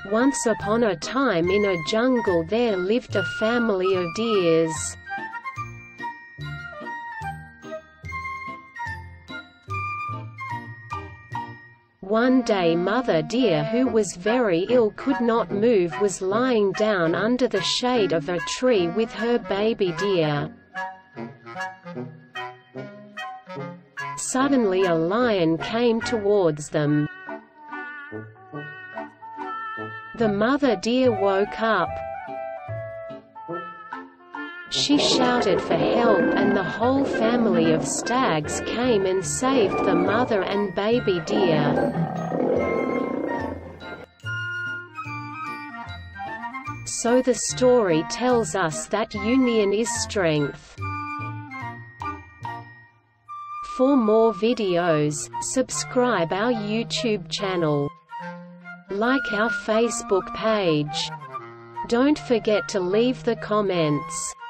Once upon a time in a jungle there lived a family of deers. One day Mother Deer, who was very ill, could not move, was lying down under the shade of a tree with her baby deer. Suddenly a lion came towards them. The mother deer woke up. She shouted for help, and the whole family of stags came and saved the mother and baby deer. So the story tells us that union is strength. For more videos, subscribe our YouTube channel. Like our Facebook page. Don't forget to leave the comments.